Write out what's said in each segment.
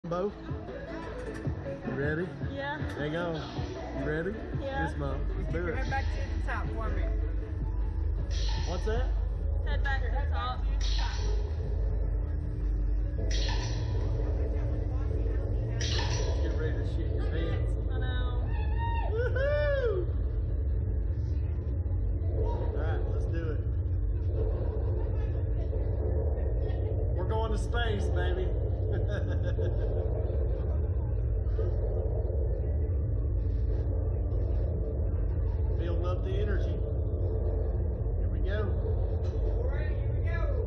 Both? You ready? Yeah. Hang on. You ready? Yeah. Yes, Mom. Let's do Head it. back to the top for me. What's that? Head back to the top. Get ready to shit your pants. I know. Woohoo! Alright, let's do it. We're going to space, baby. Building up the energy. Here we go. Alright, here we go.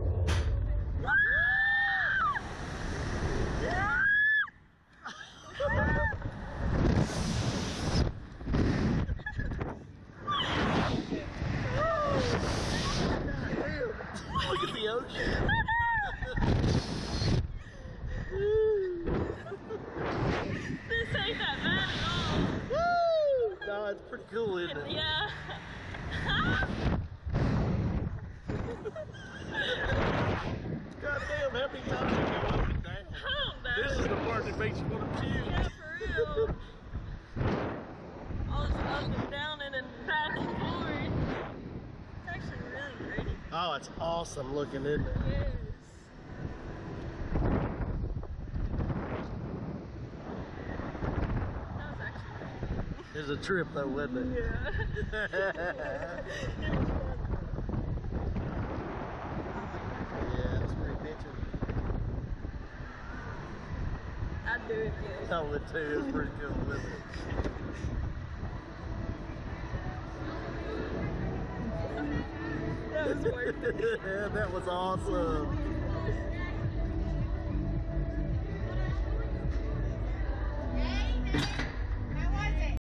Look at the ocean. This ain't that bad at all. Woo! No, it's pretty cool, isn't it? Yeah. God damn, how many times have you go up and down? I don't know. This is the part that makes you want to puke. Yeah, for real. All this up and down and then back and forth. It's actually really pretty. Oh, it's awesome looking, isn't it? Yes. That was actually It was a trip though, wasn't it? yeah. Yeah, it's pretty picture. I'd do it again. I would too, it's pretty cool, isn't it? That was worth it. Yeah, that was awesome.